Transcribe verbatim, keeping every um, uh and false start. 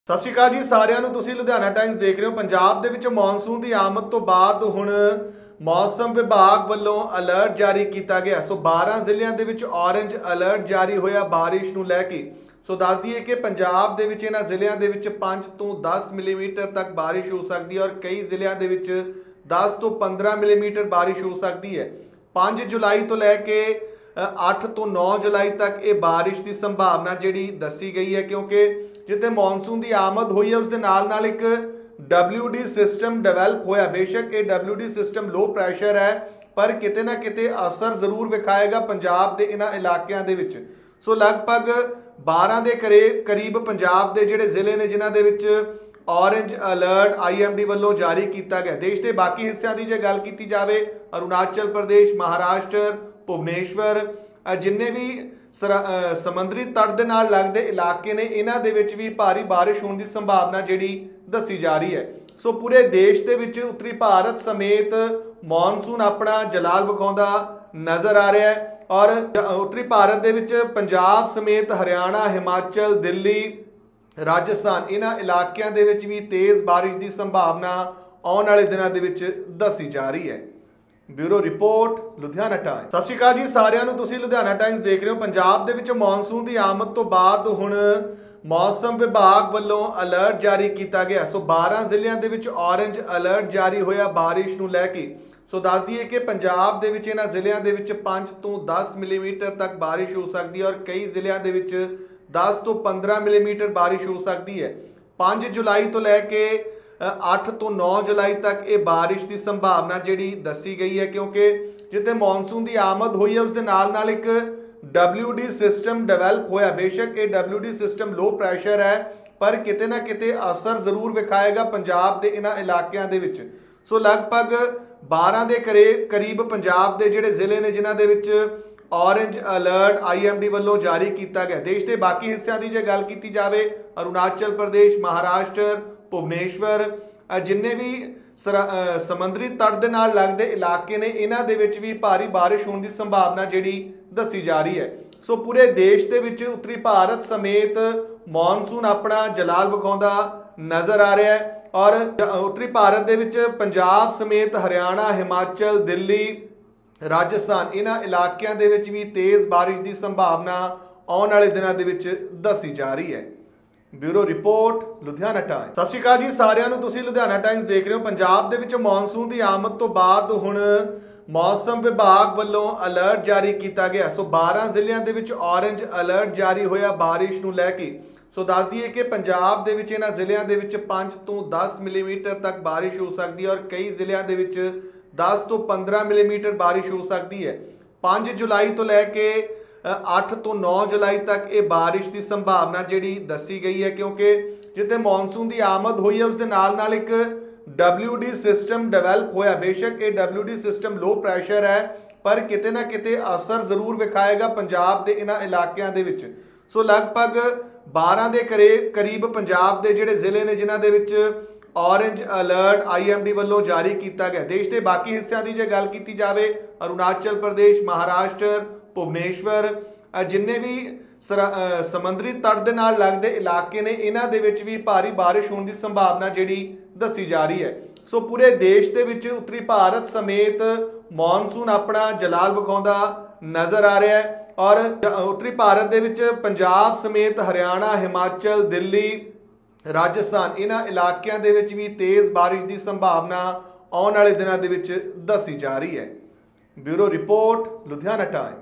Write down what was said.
ਸਤਿ ਸ਼੍ਰੀ ਅਕਾਲ ਜੀ ਸਾਰਿਆਂ ਨੂੰ। ਤੁਸੀਂ ਲੁਧਿਆਣਾ ਟਾਈਮਸ ਦੇਖ ਰਹੇ ਹੋ। ਪੰਜਾਬ ਦੇ ਵਿੱਚ ਮੌਨਸੂਨ ਦੀ ਆਮਦ ਤੋਂ ਬਾਅਦ ਹੁਣ ਮੌਸਮ ਵਿਭਾਗ ਵੱਲੋਂ ਅਲਰਟ ਜਾਰੀ ਕੀਤਾ ਗਿਆ। ਸੋ ਬਾਰਾਂ ਜ਼ਿਲ੍ਹਿਆਂ ਦੇ ਵਿੱਚ ਔਰੇਂਜ ਅਲਰਟ ਜਾਰੀ ਹੋਇਆ ਬਾਰਿਸ਼ ਨੂੰ ਲੈ ਕੇ। ਸੋ ਦੱਸ ਦਈਏ ਕਿ ਪੰਜਾਬ ਦੇ ਵਿੱਚ ਇਹਨਾਂ ਜ਼ਿਲ੍ਹਿਆਂ ਦੇ ਵਿੱਚ ਪੰਜ ਤੋਂ ਦਸ ਮਿਲੀਮੀਟਰ ਤੱਕ ਬਾਰਿਸ਼ ਹੋ ਸਕਦੀ ਹੈ ਔਰ ਕਈ ਜ਼ਿਲ੍ਹਿਆਂ ਦੇ ਵਿੱਚ ਦਸ ਤੋਂ ਪੰਦਰਾਂ ਮਿਲੀਮੀਟਰ ਬਾਰਿਸ਼ ਹੋ ਸਕਦੀ ਹੈ। ਪੰਜ ਜੁਲਾਈ ਤੋਂ ਲੈ ਕੇ ਅੱਠ ਤੋਂ ਨੌ ਜੁਲਾਈ ਤੱਕ ਇਹ ਬਾਰਿਸ਼ ਦੀ ਸੰਭਾਵਨਾ ਜਿਹੜੀ ਦੱਸੀ ਗਈ ਹੈ, ਕਿਉਂਕਿ ਜਿੱਥੇ ਮੌਨਸੂਨ ਦੀ ਆਮਦ ਹੋਈ ਹੈ ਉਸ ਦੇ ਨਾਲ ਨਾਲ ਇੱਕ ਡਬਲਿਊ ਡੀ ਸਿਸਟਮ ਡਿਵੈਲਪ ਹੋਇਆ। ਬੇਸ਼ੱਕ ਇਹ W D system low pressure ਹੈ, ਪਰ ਕਿਤੇ ਨਾ ਕਿਤੇ ਅਸਰ ਜ਼ਰੂਰ ਵਿਖਾਏਗਾ ਪੰਜਾਬ ਦੇ ਇਹਨਾਂ ਇਲਾਕਿਆਂ ਦੇ ਵਿੱਚ। ਸੋ ਲਗਭਗ ਬਾਰਾਂ ਦੇ ਕਰੇ ਕਰੀਬ ਪੰਜਾਬ ਦੇ ਜਿਹੜੇ ਜ਼ਿਲ੍ਹੇ ਨੇ ਜਿਨ੍ਹਾਂ ਦੇ ਵਿੱਚ orange alert I M D ਵੱਲੋਂ ਜਾਰੀ ਕੀਤਾ ਗਿਆ। ਦੇਸ਼ ਦੇ ਬਾਕੀ ਹਿੱਸਿਆਂ ਦੀ ਜੇ ਗੱਲ ਕੀਤੀ ਜਾਵੇ, ਅਰੁਣਾਚਲ ਪ੍ਰਦੇਸ਼, ਮਹਾਰਾਸ਼ਟਰ, ਭੁਵਨੇਸ਼ਵਰ, ਜਿੰਨੇ ਵੀ ਸਮੁੰਦਰੀ ਤਟ ਦੇ ਨਾਲ ਲੱਗਦੇ ਇਲਾਕੇ ਨੇ, ਇਹਨਾਂ ਦੇ ਵਿੱਚ ਵੀ ਭਾਰੀ ਬਾਰਿਸ਼ ਹੋਣ ਦੀ ਸੰਭਾਵਨਾ ਜਿਹੜੀ ਦੱਸੀ ਜਾ ਰਹੀ ਹੈ। ਸੋ ਪੂਰੇ ਦੇਸ਼ ਦੇ ਵਿੱਚ ਉੱਤਰੀ ਭਾਰਤ ਸਮੇਤ ਮੌਨਸੂਨ ਆਪਣਾ ਜਲਾਲ ਵਿਖਾਉਂਦਾ ਨਜ਼ਰ ਆ ਰਿਹਾ ਹੈ ਔਰ ਉੱਤਰੀ ਭਾਰਤ ਦੇ ਵਿੱਚ ਪੰਜਾਬ ਸਮੇਤ ਹਰਿਆਣਾ, ਹਿਮਾਚਲ, ਦਿੱਲੀ, ਰਾਜਸਥਾਨ, ਇਹਨਾਂ ਇਲਾਕਿਆਂ ਦੇ ਵਿੱਚ ਵੀ ਤੇਜ਼ ਬਾਰਿਸ਼ ਦੀ ਸੰਭਾਵਨਾ ਆਉਣ ਵਾਲੇ ਦਿਨਾਂ ਦੇ ਵਿੱਚ ਦੱਸੀ ਜਾ ਰਹੀ ਹੈ। Bureau report, Ludhiana Times. ਸਤਿ ਸ਼੍ਰੀ ਅਕਾਲ ਜੀ ਸਾਰਿਆਂ ਨੂੰ। ਤੁਸੀਂ ਲੁਧਿਆਣਾ ਟਾਈਮਸ ਦੇਖ ਰਹੇ ਹੋ। ਪੰਜਾਬ ਦੇ ਵਿੱਚ ਮੌਨਸੂਨ ਦੀ ਆਮਦ ਤੋਂ ਬਾਅਦ ਹੁਣ ਮੌਸਮ ਵਿਭਾਗ ਵੱਲੋਂ ਅਲਰਟ ਜਾਰੀ ਕੀਤਾ ਗਿਆ। ਸੋ ਬਾਰਾਂ ਜ਼ਿਲ੍ਹਿਆਂ ਦੇ ਵਿੱਚ ਔਰੇਂਜ ਅਲਰਟ ਜਾਰੀ ਹੋਇਆ ਬਾਰਿਸ਼ ਨੂੰ ਲੈ ਕੇ। ਸੋ ਦੱਸ ਦਈਏ ਕਿ ਪੰਜਾਬ ਦੇ ਵਿੱਚ ਇਹਨਾਂ ਜ਼ਿਲ੍ਹਿਆਂ ਦੇ ਵਿੱਚ ਪੰਜ ਤੋਂ ਦਸ ਮਿਲੀਮੀਟਰ ਤੱਕ ਬਾਰਿਸ਼ ਹੋ ਸਕਦੀ ਹੈ ਔਰ ਕਈ ਜ਼ਿਲ੍ਹਿਆਂ ਦੇ ਵਿੱਚ ਦਸ ਤੋਂ ਪੰਦਰਾਂ ਮਿਲੀਮੀਟਰ ਬਾਰਿਸ਼ ਹੋ ਸਕਦੀ ਹੈ। ਪੰਜ ਜੁਲਾਈ ਤੋਂ ਲੈ ਕੇ ਅੱਠ ਤੋਂ ਨੌ ਜੁਲਾਈ ਤੱਕ ਇਹ ਬਾਰਿਸ਼ ਦੀ ਸੰਭਾਵਨਾ ਜਿਹੜੀ ਦੱਸੀ ਗਈ ਹੈ, ਕਿਉਂਕਿ ਜਿੱਥੇ ਮੌਨਸੂਨ ਦੀ ਆਮਦ ਹੋਈ ਹੈ ਉਸ ਦੇ ਨਾਲ ਨਾਲ ਇੱਕ ਡਬਲਿਊ ਡੀ ਸਿਸਟਮ ਡਿਵੈਲਪ ਹੋਇਆ। ਬੇਸ਼ੱਕ ਇਹ W D system low pressure ਹੈ, ਪਰ ਕਿਤੇ ਨਾ ਕਿਤੇ ਅਸਰ ਜ਼ਰੂਰ ਵਿਖਾਏਗਾ ਪੰਜਾਬ ਦੇ ਇਹਨਾਂ ਇਲਾਕਿਆਂ ਦੇ ਵਿੱਚ। ਸੋ ਲਗਭਗ ਬਾਰਾਂ ਦੇ ਕਰੇ ਕਰੀਬ ਪੰਜਾਬ ਦੇ ਜਿਹੜੇ ਜ਼ਿਲ੍ਹੇ ਨੇ ਜਿਨ੍ਹਾਂ ਦੇ ਵਿੱਚ orange alert I M D ਵੱਲੋਂ ਜਾਰੀ ਕੀਤਾ ਗਿਆ। ਦੇਸ਼ ਦੇ ਬਾਕੀ ਹਿੱਸਿਆਂ ਦੀ ਜੇ ਗੱਲ ਕੀਤੀ ਜਾਵੇ, ਅਰੁਣਾਚਲ ਪ੍ਰਦੇਸ਼, ਮਹਾਰਾਸ਼ਟਰ, ਭੁਵਨੇਸ਼ਵਰ, ਜਿੰਨੇ ਵੀ ਸਮੁੰਦਰੀ ਤਟ ਦੇ ਨਾਲ ਲੱਗਦੇ ਇਲਾਕੇ ਨੇ, ਇਹਨਾਂ ਦੇ ਵਿੱਚ ਵੀ ਭਾਰੀ ਬਾਰਿਸ਼ ਹੋਣ ਦੀ ਸੰਭਾਵਨਾ ਜਿਹੜੀ ਦੱਸੀ ਜਾ ਰਹੀ ਹੈ। ਸੋ ਪੂਰੇ ਦੇਸ਼ ਦੇ ਵਿੱਚ ਉੱਤਰੀ ਭਾਰਤ ਸਮੇਤ ਮੌਨਸੂਨ ਆਪਣਾ ਜਲਾਲ ਵਿਖਾਉਂਦਾ ਨਜ਼ਰ ਆ ਰਿਹਾ ਹੈ ਔਰ ਉੱਤਰੀ ਭਾਰਤ ਦੇ ਵਿੱਚ ਪੰਜਾਬ ਸਮੇਤ ਹਰਿਆਣਾ, ਹਿਮਾਚਲ, ਦਿੱਲੀ, ਰਾਜਸਥਾਨ, ਇਹਨਾਂ ਇਲਾਕਿਆਂ ਦੇ ਵਿੱਚ ਵੀ ਤੇਜ਼ ਬਾਰਿਸ਼ ਦੀ ਸੰਭਾਵਨਾ ਆਉਣ ਵਾਲੇ ਦਿਨਾਂ ਦੇ ਵਿੱਚ ਦੱਸੀ ਜਾ ਰਹੀ ਹੈ। Bureau report, Ludhiana Times. ਸਤਿ ਸ਼੍ਰੀ ਅਕਾਲ ਜੀ ਸਾਰਿਆਂ ਨੂੰ। ਤੁਸੀਂ ਲੁਧਿਆਣਾ ਟਾਈਮਸ ਦੇਖ ਰਹੇ ਹੋ। ਪੰਜਾਬ ਦੇ ਵਿੱਚ ਮੌਨਸੂਨ ਦੀ ਆਮਦ ਤੋਂ ਬਾਅਦ ਹੁਣ ਮੌਸਮ ਵਿਭਾਗ ਵੱਲੋਂ ਅਲਰਟ ਜਾਰੀ ਕੀਤਾ ਗਿਆ। ਸੋ ਬਾਰਾਂ ਜ਼ਿਲ੍ਹਿਆਂ ਦੇ ਵਿੱਚ ਔਰੇਂਜ ਅਲਰਟ ਜਾਰੀ ਹੋਇਆ ਬਾਰਿਸ਼ ਨੂੰ ਲੈ ਕੇ। ਸੋ ਦੱਸ ਦਈਏ ਕਿ ਪੰਜਾਬ ਦੇ ਵਿੱਚ ਇਹਨਾਂ ਜ਼ਿਲ੍ਹਿਆਂ ਦੇ ਵਿੱਚ ਪੰਜ ਤੋਂ ਦਸ ਮਿਲੀਮੀਟਰ ਤੱਕ ਬਾਰਿਸ਼ ਹੋ ਸਕਦੀ ਹੈ ਔਰ ਕਈ ਜ਼ਿਲ੍ਹਿਆਂ ਦੇ ਵਿੱਚ ਦਸ ਤੋਂ ਪੰਦਰਾਂ ਮਿਲੀਮੀਟਰ ਬਾਰਿਸ਼ ਹੋ ਸਕਦੀ ਹੈ। ਪੰਜ ਜੁਲਾਈ ਤੋਂ ਲੈ ਕੇ ਅੱਠ ਤੋਂ ਨੌ ਜੁਲਾਈ ਤੱਕ ਇਹ ਬਾਰਿਸ਼ ਦੀ ਸੰਭਾਵਨਾ ਜਿਹੜੀ ਦੱਸੀ ਗਈ ਹੈ, ਕਿਉਂਕਿ ਜਿੱਥੇ ਮੌਨਸੂਨ ਦੀ ਆਮਦ ਹੋਈ ਹੈ ਉਸ ਦੇ ਨਾਲ ਨਾਲ ਇੱਕ ਡਬਲਿਊ ਡੀ ਸਿਸਟਮ ਡਿਵੈਲਪ ਹੋਇਆ। ਬੇਸ਼ੱਕ ਇਹ W D system low pressure ਹੈ, ਪਰ ਕਿਤੇ ਨਾ ਕਿਤੇ ਅਸਰ ਜ਼ਰੂਰ ਵਿਖਾਏਗਾ ਪੰਜਾਬ ਦੇ ਇਹਨਾਂ ਇਲਾਕਿਆਂ ਦੇ ਵਿੱਚ। ਸੋ ਲਗਭਗ ਬਾਰਾਂ ਦੇ ਕਰੇ ਕਰੀਬ ਪੰਜਾਬ ਦੇ ਜਿਹੜੇ ਜ਼ਿਲ੍ਹੇ ਨੇ ਜਿਨ੍ਹਾਂ ਦੇ ਵਿੱਚ orange alert I M D ਵੱਲੋਂ ਜਾਰੀ ਕੀਤਾ ਗਿਆ। ਦੇਸ਼ ਦੇ ਬਾਕੀ ਹਿੱਸਿਆਂ ਦੀ ਜੇ ਗੱਲ ਕੀਤੀ ਜਾਵੇ, ਅਰੁਣਾਚਲ ਪ੍ਰਦੇਸ਼, ਮਹਾਰਾਸ਼ਟਰ, ਭੁਵਨੇਸ਼ਵਰ, ਜਿੰਨੇ ਵੀ ਸਮੁੰਦਰੀ ਤਟ ਦੇ ਨਾਲ ਲੱਗਦੇ ਇਲਾਕੇ ਨੇ, ਇਹਨਾਂ ਦੇ ਵਿੱਚ ਵੀ ਭਾਰੀ ਬਾਰਿਸ਼ ਹੋਣ ਦੀ ਸੰਭਾਵਨਾ ਜਿਹੜੀ ਦੱਸੀ ਜਾ ਰਹੀ ਹੈ। ਸੋ ਪੂਰੇ ਦੇਸ਼ ਦੇ ਵਿੱਚ ਉੱਤਰੀ ਭਾਰਤ ਸਮੇਤ ਮੌਨਸੂਨ ਆਪਣਾ ਜਲਾਲ ਵਿਖਾਉਂਦਾ ਨਜ਼ਰ ਆ ਰਿਹਾ ਹੈ ਔਰ ਉੱਤਰੀ ਭਾਰਤ ਦੇ ਵਿੱਚ ਪੰਜਾਬ ਸਮੇਤ ਹਰਿਆਣਾ, ਹਿਮਾਚਲ, ਦਿੱਲੀ, ਰਾਜਸਥਾਨ, ਇਹਨਾਂ ਇਲਾਕਿਆਂ ਦੇ ਵਿੱਚ ਵੀ ਤੇਜ਼ ਬਾਰਿਸ਼ ਦੀ ਸੰਭਾਵਨਾ ਆਉਣ ਵਾਲੇ ਦਿਨਾਂ ਦੇ ਵਿੱਚ ਦੱਸੀ ਜਾ ਰਹੀ ਹੈ। Bureau report, Ludhiana Times.